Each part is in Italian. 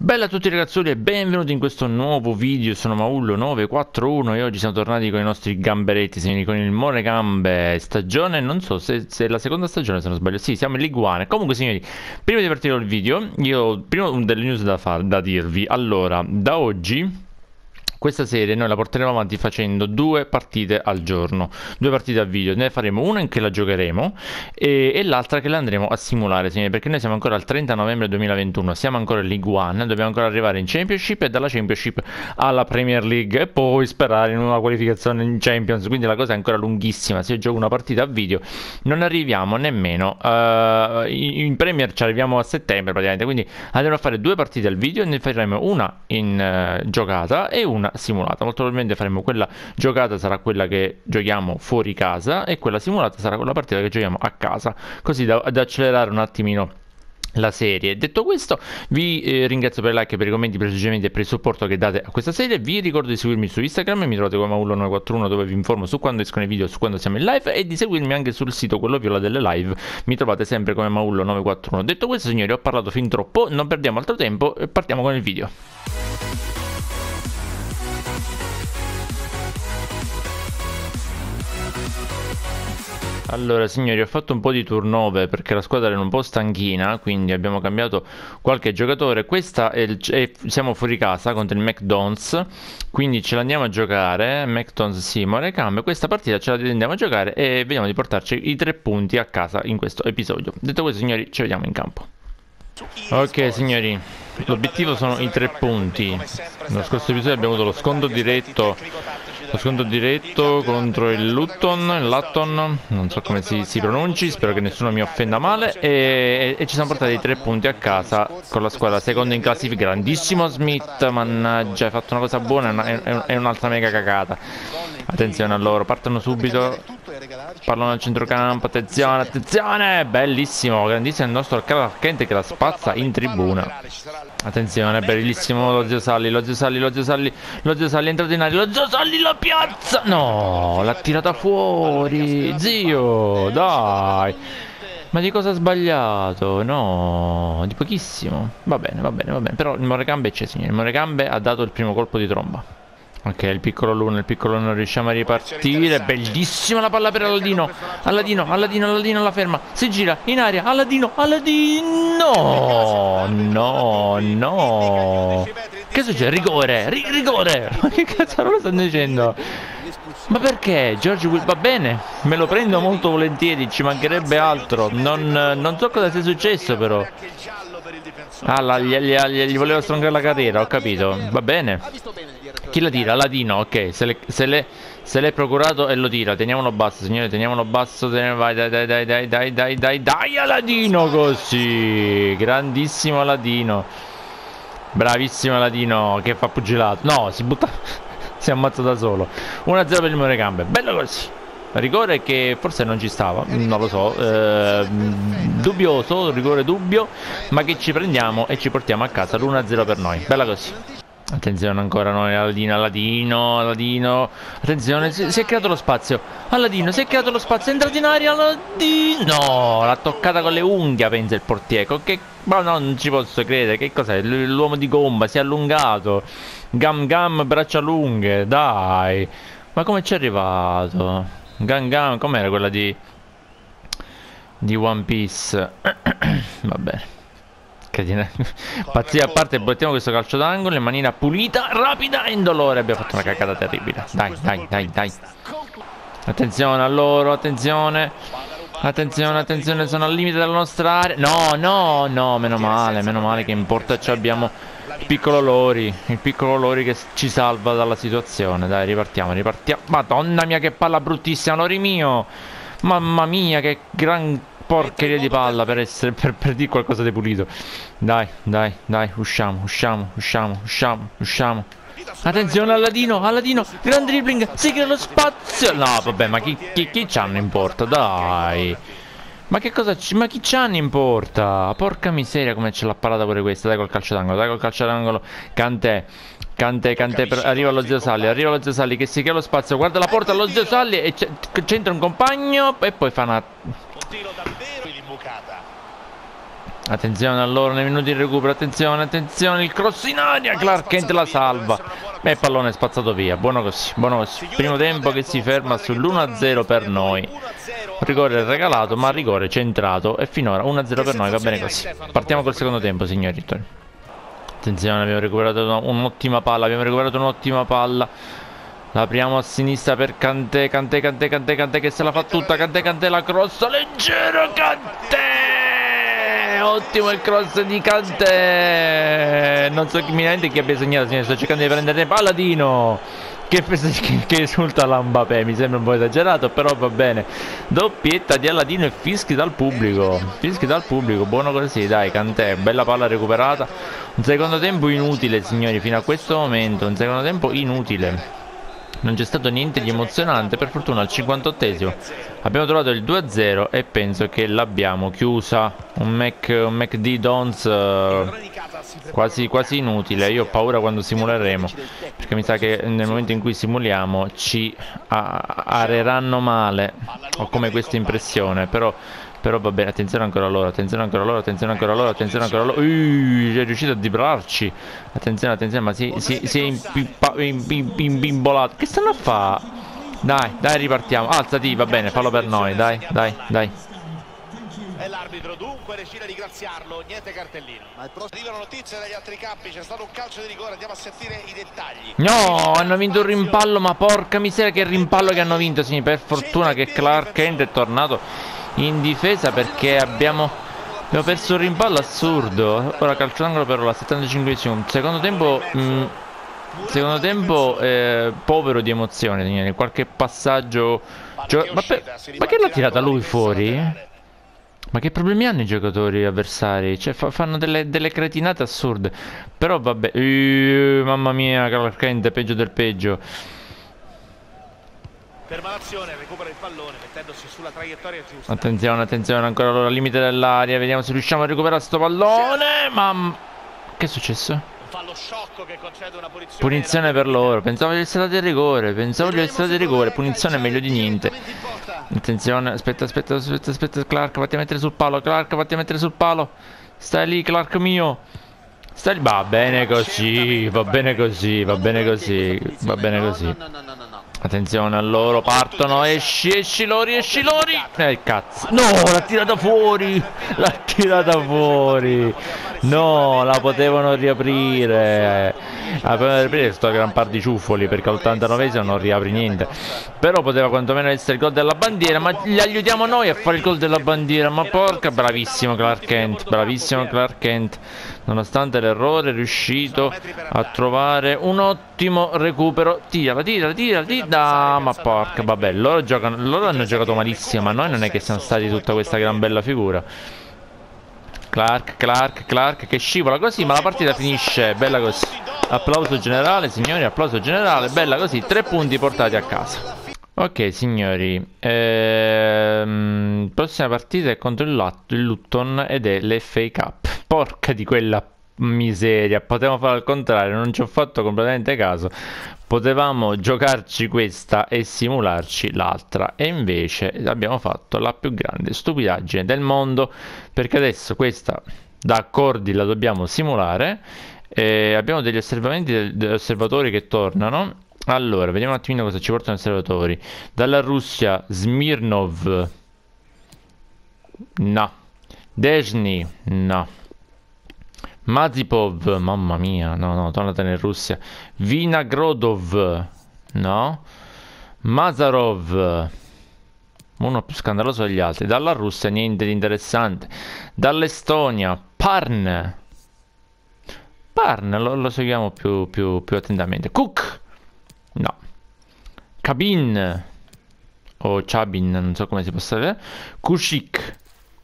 Bella a tutti ragazzoli e benvenuti in questo nuovo video. Sono Maullo941 e oggi siamo tornati con i nostri gamberetti, con il Morecambe stagione, non so se è la seconda stagione se non sbaglio. Sì, siamo in League One. Comunque signori, prima di partire col video, io prima ho delle news da dirvi. Allora, da oggi questa serie noi la porteremo avanti facendo 2 partite al giorno, 2 partite a video. Ne faremo una in che la giocheremo e l'altra che la andremo a simulare, signori, perché noi siamo ancora al 30 novembre 2021, siamo ancora in League One, dobbiamo ancora arrivare in Championship e dalla Championship alla Premier League e poi sperare in una qualificazione in Champions, quindi la cosa è ancora lunghissima. Se io gioco una partita a video non arriviamo nemmeno in Premier, ci arriviamo a settembre praticamente, quindi andremo a fare 2 partite al video e ne faremo una in giocata e una simulata. Molto probabilmente faremo quella giocata, sarà quella che giochiamo fuori casa, e quella simulata sarà quella partita che giochiamo a casa, così da accelerare un attimino la serie. Detto questo, vi ringrazio per i like, per i commenti, per i suggerimenti e per il supporto che date a questa serie. Vi ricordo di seguirmi su Instagram, mi trovate come Maullo941, dove vi informo su quando escono i video, su quando siamo in live, e di seguirmi anche sul sito, quello viola delle live, mi trovate sempre come Maullo941. Detto questo signori, ho parlato fin troppo, non perdiamo altro tempo e partiamo con il video. Allora signori, ho fatto un po' di turnover perché la squadra era un po' stanchina, quindi abbiamo cambiato qualche giocatore. Siamo fuori casa contro il McDonald's, quindi ce l'andiamo a giocare. McDonald's sì, Morecambe. Questa partita ce la andiamo a giocare e vediamo di portarci i 3 punti a casa in questo episodio. Detto questo signori, ci vediamo in campo. Ok signori, l'obiettivo sono i 3 punti. Nello scorso episodio abbiamo avuto lo scontro diretto contro il Latton, non so come si pronunci, spero che nessuno mi offenda male, e ci siamo portati i 3 punti a casa con la squadra seconda in classifica. Grandissimo Smith, mannaggia, hai fatto una cosa buona, è un'altra mega cagata. Attenzione a loro, partono subito, parlano al centrocampo, attenzione, bellissimo, grandissimo il nostro Arcante che la spazza in tribuna. Attenzione, bellissimo lo zio Salli, è entrato in aria, lo zio Salli la piazza, no, l'ha tirata fuori, zio, dai, ma di cosa ha sbagliato? No, di pochissimo, va bene, però il Morecambe c'è signore, il Morecambe ha dato il primo colpo di tromba. Ok, il piccolo Luna riusciamo a ripartire. Bellissima la palla per Aladino. Aladino la ferma. Si gira in aria. Aladino. No. Che succede? Rigore. Ma che cazzo lo stanno dicendo? Ma perché? George Will va bene. Me lo prendo molto volentieri. Ci mancherebbe altro. Non so cosa sia successo però. Gli voleva strongare la carriera, ho capito. Va bene. Chi la tira? Aladino, ok. Se l'è procurato e lo tira. Teniamolo basso, signore, teniamolo basso. Vai, dai, Aladino, così. Grandissimo Aladino. Bravissimo Aladino, che fa pugilato. No, si butta. Si ammazza da solo. 1-0 per il Morecambe. Bello così. Rigore che forse non ci stava, non lo so, dubbioso, rigore dubbio, ma che ci prendiamo e ci portiamo a casa l'1-0 per noi. Bella così. Attenzione ancora noi, Aladino. Attenzione, si è creato lo spazio. Aladino, si è creato lo spazio, è entrato in aria, Aladino. No, l'ha toccata con le unghie, pensa il portiere. Ma no, non ci posso credere, che cos'è? L'uomo di gomma, si è allungato. Gam, braccia lunghe, dai. Ma come ci è arrivato? Gangan, com'era quella di One Piece? Va bene. Pazzia a parte, bottiamo questo calcio d'angolo in maniera pulita, rapida e indolore. Abbiamo fatto una cagata terribile. Dai. Attenzione a loro, attenzione, sono al limite della nostra area. No, meno male che in porta abbiamo il piccolo Lori che ci salva dalla situazione. Dai, ripartiamo. Madonna mia, che palla bruttissima, Lori mio. Mamma mia, che gran porcheria di palla per dire qualcosa di pulito. Dai, usciamo. Attenzione Aladino, gran dribbling, si crea lo spazio. No, vabbè, ma chi c'hanno in porta, dai. Ma che cosa ma chi c'hanno in porta? Porca miseria come ce l'ha parata pure questa. Dai col calcio d'angolo, Kanté, arriva lo zio Salli che si crea lo spazio, guarda la porta allo zio Salli e c'entra un compagno e poi fa una... Attenzione allora nei minuti di recupero, attenzione, attenzione, il cross in aria, Clark Kent la salva e il pallone è spazzato via, buono così, buono così. Primo tempo che si ferma sull'1-0 per noi. Rigore regalato ma rigore centrato e finora 1-0 per noi, va bene così. Partiamo col secondo tempo, signori. Attenzione, abbiamo recuperato un'ottima palla, La apriamo a sinistra per Kanté, Kanté che se la fa tutta, Kanté la cross leggero, Kanté! Ottimo il cross di Kanté! Non so chi mi rende chi abbia segnato, signore, sto cercando di prendere Paladino! Che esulta la Mbappé, mi sembra un po' esagerato, però va bene. Doppietta di Aladino e fischi dal pubblico, buono così, dai, Kanté, bella palla recuperata. Un secondo tempo inutile, signori, fino a questo momento, un secondo tempo inutile. Non c'è stato niente di emozionante, per fortuna al 58esimo abbiamo trovato il 2-0 e penso che l'abbiamo chiusa. Un McD Dons quasi inutile. Io ho paura quando simuleremo, perché mi sa che nel momento in cui simuliamo ci areranno male. Ho come questa impressione, però va bene, attenzione ancora loro, è riuscito a dribblarci. Attenzione, ma si è imbimbolato. Che stanno a fare? Dai, ripartiamo. Alzati, va bene, fallo per noi, dai. E l'arbitro dunque decide di ringraziarlo, niente cartellino. Ma arrivano notizie dagli altri campi, c'è stato un calcio di rigore, andiamo a sentire i dettagli. No, hanno vinto un rimpallo, ma porca miseria che rimpallo che hanno vinto, sì, per fortuna che Clark Kent è tornato in difesa, perché abbiamo perso un rimpallo assurdo. Ora calcio d'angolo però la 75esimo. Secondo tempo povero di emozione, signori. Qualche passaggio ma che l'ha tirata lui fuori? Ma che problemi hanno i giocatori avversari? Cioè fanno delle cretinate assurde. Però vabbè, mamma mia, Clark Kent è peggio del peggio. Per Malazione recupera il pallone mettendosi sulla traiettoria giusta. Attenzione, ancora loro al limite dell'aria. Vediamo se riusciamo a recuperare sto pallone. Ma che è successo? Un fallo sciocco che concede una punizione per loro. Pensavo gli stati di rigore. Punizione è meglio di niente. Attenzione, aspetta, Clark, vatti a mettere sul palo, Stai lì, Clark mio. Stai lì. Va bene così. Attenzione a loro, partono, esci lori. Cazzo. No, l'ha tirata fuori. No, la potevano riaprire. Sto gran par di ciuffoli, perché all'89esimo non riapri niente. Però poteva quantomeno essere il gol della bandiera, ma gli aiutiamo noi a fare il gol della bandiera. Ma porca, bravissimo Clark Kent. Nonostante l'errore è riuscito a trovare un ottimo recupero. Tira. Ma porca, vabbè, loro hanno giocato malissimo, ma noi non è che siamo stati tutta questa gran bella figura. Clark che scivola così, ma la partita finisce bella così. Applauso generale, signori, bella così, 3 punti portati a casa. Ok, signori, prossima partita è contro il Luton ed è l'FA Cup. Porca di quella miseria, potevamo fare al contrario, non ci ho fatto completamente caso. Potevamo giocarci questa e simularci l'altra, e invece abbiamo fatto la più grande stupidaggine del mondo, perché adesso questa da accordi la dobbiamo simulare. Abbiamo degli osservatori che tornano. Allora, vediamo un attimino cosa ci portano gli osservatori. Dalla Russia, Smirnov. No. Dezhny. No. Mazipov. Mamma mia. No, tornate in Russia. Vinagrodov. No. Mazarov. Uno più scandaloso degli altri. Dalla Russia niente di interessante. Dall'Estonia, Parn lo seguiamo più attentamente. Cook. No. Kabin o Chabin, non so come si possa dire. Kushik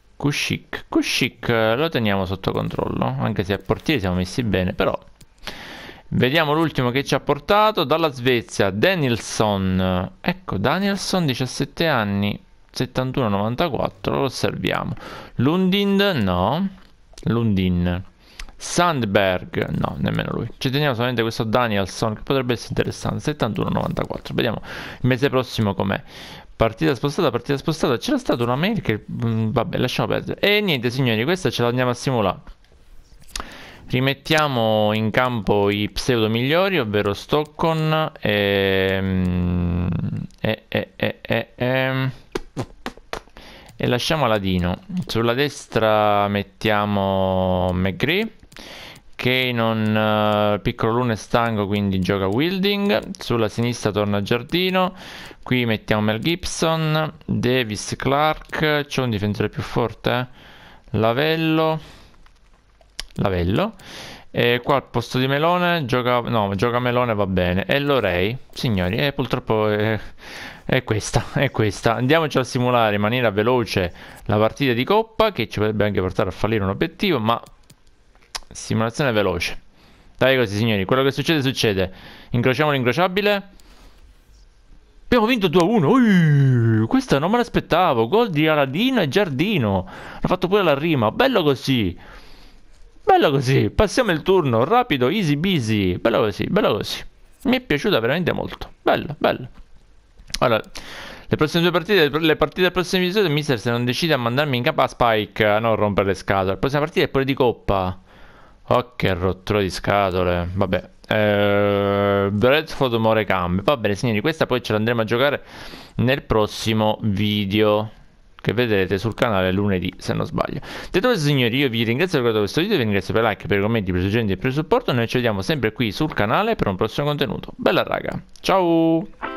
lo teniamo sotto controllo, anche se a portiere siamo messi bene, però vediamo l'ultimo che ci ha portato. Dalla Svezia, Danielsson. Ecco, Danielsson, 17 anni, 71-94, lo osserviamo. Lundin. Sandberg, no, nemmeno lui. Ci teniamo solamente questo Danielsson, che potrebbe essere interessante. 71-94. Vediamo il mese prossimo com'è. Partita spostata. C'era stata una mail che... vabbè, lasciamo perdere. E niente, signori, questa ce la andiamo a simulare. Rimettiamo in campo i pseudo migliori, ovvero Stockton e lasciamo Aladino. Sulla destra mettiamo McGree. Kane non piccolo l'uno è stanco, quindi gioca Wilding. Sulla sinistra torna Giardino. Qui mettiamo Mel Gibson, Davis, Clark. C'è un difensore più forte? Lavello. E qua al posto di Melone gioca... no, gioca Melone, va bene. E Lorei, signori, purtroppo è questa. Andiamoci a simulare in maniera veloce la partita di Coppa, che ci potrebbe anche portare a fallire un obiettivo, ma simulazione veloce. Dai così, signori, quello che succede. Incrociamo l'incrociabile. Abbiamo vinto 2-1. Questa non me l'aspettavo. Gol di Aladino e Giardino. Hanno fatto pure la rima. Bello così. Passiamo il turno. Rapido, easy busy. Bello così. Mi è piaciuta veramente molto. Bello. Allora, le prossime due partite, le partite del prossimo episodio, mister, se non decide a mandarmi in capo a Spike, a non rompere le scatole. La prossima partita è pure di Coppa. Oh, che rottura di scatole. Vabbè. Bradford Morecambe. Va bene, signori, questa poi ce l'andremo a giocare nel prossimo video, che vedrete sul canale lunedì, se non sbaglio. Detto questo, signori, io vi ringrazio per guardare questo video, vi ringrazio per i like, per i commenti, per i suggerimenti e per il supporto. Noi ci vediamo sempre qui sul canale per un prossimo contenuto. Bella raga, ciao!